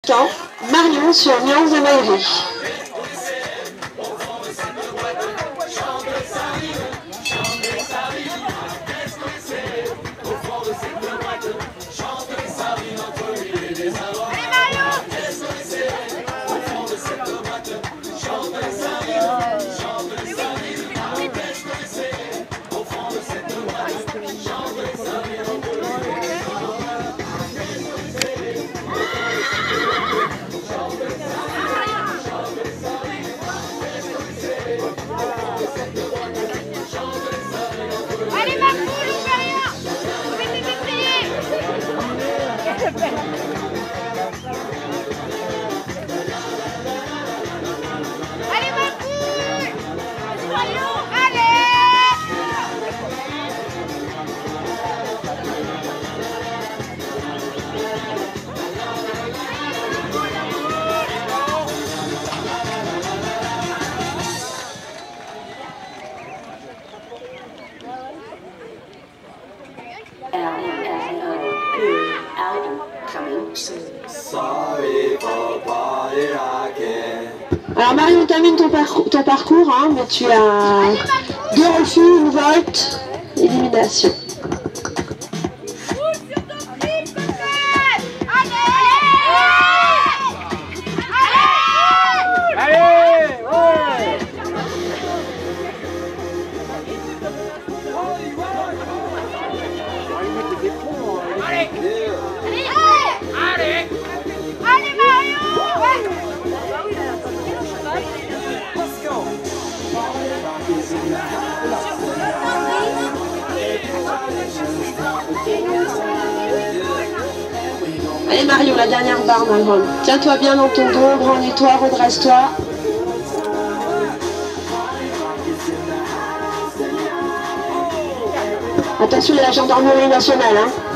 Temps, Marion sur Nuance de Maillerie. Alors Marion, termine ton parcours, hein, mais tu as 2 refus, une volte, élimination. Allez Marion, la dernière barre dans le rôle. Tiens-toi bien dans ton dos, branle-toi, redresse-toi. Attention, il y a la gendarmerie nationale, hein.